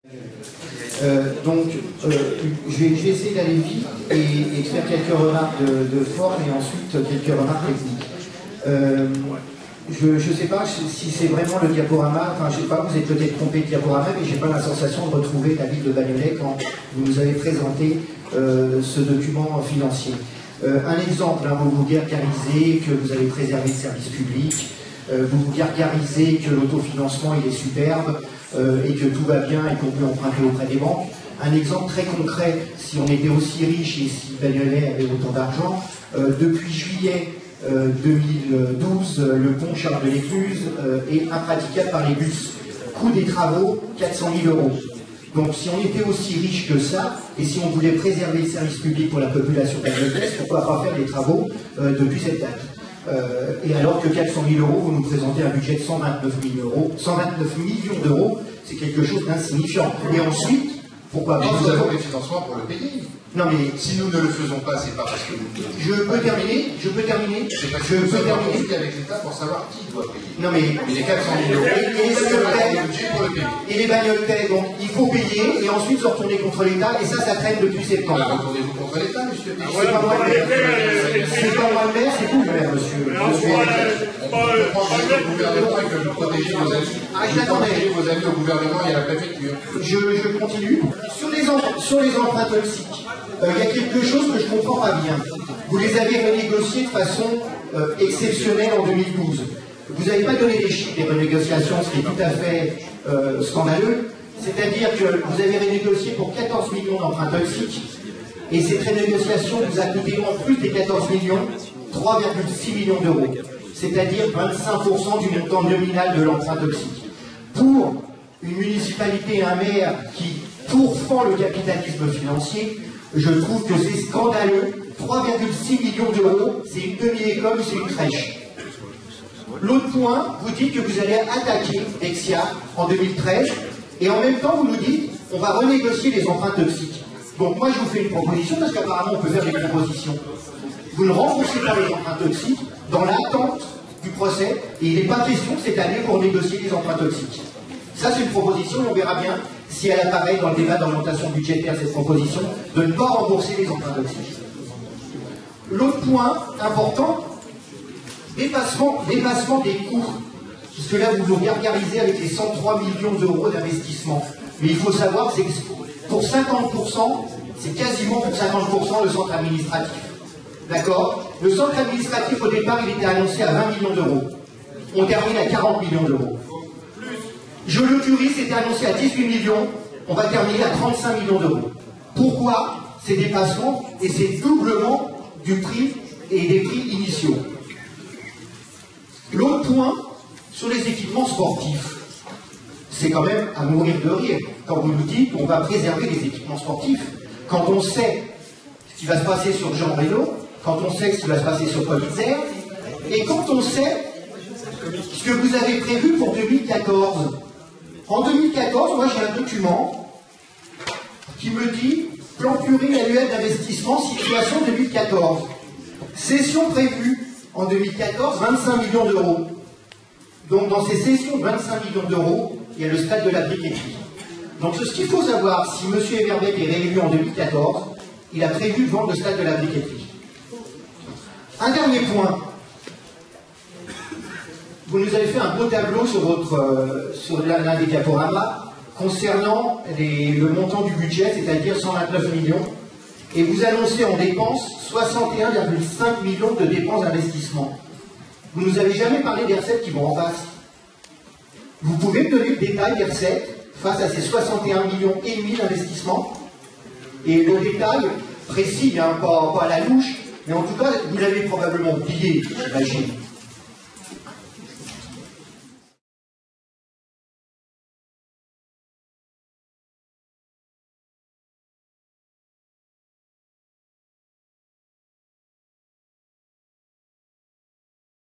Je vais essayer d'aller vite et de faire quelques remarques de forme et ensuite quelques remarques techniques. Je ne sais pas si c'est vraiment le diaporama, enfin je ne sais pas, vous êtes peut-être trompé de diaporama, mais je n'ai pas la sensation de retrouver la ville de Bagnolet quand vous nous avez présenté ce document financier. Un exemple, hein, vous vous gargarisez que vous avez préservé le service public, vous vous gargarisez que l'autofinancement il est superbe et que tout va bien et qu'on peut emprunter auprès des banques. Un exemple très concret, si on était aussi riche et si Bagnolet avait autant d'argent, depuis juillet 2012, le pont Charles de l'Écluse est impraticable par les bus. Coût des travaux, 400 000 €. Donc si on était aussi riche que ça, et si on voulait préserver le service public pour la population bagnolaise, pourquoi pas faire des travaux depuis cette date? Et alors que 400 000 €, vous nous présentez un budget de 129 millions d'euros, c'est quelque chose d'insignifiant. Et ensuite, pourquoi pas... Mais nous avons les financements pour le payer. Non mais... Si nous ne le faisons pas, c'est pas parce que nous... Je peux terminer. C'est parce que nous sommes en conflit avec l'État pour savoir qui doit payer. Non mais... les 400 000 € et les bagnoles paient, donc il faut payer et ensuite se retourner contre l'État, et ça traîne depuis septembre. Alors retournez-vous contre l'État, monsieur. C'est pas moi le maire. C'est pas moi le maire, c'est vous le maire, monsieur. On prend le gouvernement et que vous protégez vos amis. Vous protégez vos amis au gouvernement et à la préfecture. Je continue. Sur les emprunts toxiques, il y a quelque chose que je ne comprends pas bien. Vous les avez renégociés de façon exceptionnelle en 2012. Vous n'avez pas donné les chiffres des renégociations, ce qui est tout à fait scandaleux. C'est-à-dire que vous avez renégocié pour 14 millions d'emprunts toxiques, et cette renégociation vous a coûté en plus des 14 millions, 3,6 millions d'euros. C'est-à-dire 25% du montant nominal de l'emprunt toxique. Pour une municipalité et un maire qui pourfend le capitalisme financier, je trouve que c'est scandaleux. 3,6 millions d'euros, c'est une demi-école, c'est une crèche. L'autre point, vous dites que vous allez attaquer Dexia en 2013, et en même temps vous nous dites on va renégocier les emprunts toxiques. Donc moi je vous fais une proposition, parce qu'apparemment on peut faire des propositions. Vous ne remboursez pas les emprunts toxiques dans l'attente du procès, et il n'est pas question cette année pour négocier les emprunts toxiques. Ça c'est une proposition, on verra bien si elle apparaît dans le débat d'orientation budgétaire, cette proposition, de ne pas rembourser les emprunts toxiques. L'autre point important, dépassement des coûts. Parce que là, vous vous gargarisez avec les 103 millions d'euros d'investissement. Mais il faut savoir que pour 50%, c'est quasiment pour 50% le centre administratif. D'accord? Le centre administratif, au départ, il était annoncé à 20 millions d'euros. On termine à 40 millions d'euros. Joloturis était annoncé à 18 millions. On va terminer à 35 millions d'euros. Pourquoi ces dépassements et ces doublements du prix et des prix initiaux? L'autre point, sur les équipements sportifs, c'est quand même à mourir de rire quand vous nous dites qu'on va préserver les équipements sportifs, quand on sait ce qui va se passer sur Jean Reno, quand on sait ce qui va se passer sur Politzer, et quand on sait ce que vous avez prévu pour 2014. En 2014, moi j'ai un document qui me dit plan pluriannuel d'investissement, situation 2014. Session prévue en 2014, 25 millions d'euros. Donc dans ces sessions de 25 millions d'euros, il y a le stade de la briqueterie. Donc ce qu'il faut savoir, si M. Everbeck est réélu en 2014, il a prévu de vendre le stade de la briqueterie. Un dernier point. Vous nous avez fait un beau tableau sur l'un des diaporamas concernant le montant du budget, c'est-à-dire 129 millions, et vous annoncez en dépenses 61,5 millions de dépenses d'investissement. Vous ne nous avez jamais parlé des recettes qui vont en face. Vous pouvez me donner le détail des recettes face à ces 61 millions et demi d'investissement, et le détail précis, hein, pas à la louche, mais en tout cas, vous l'avez probablement oublié, j'imagine.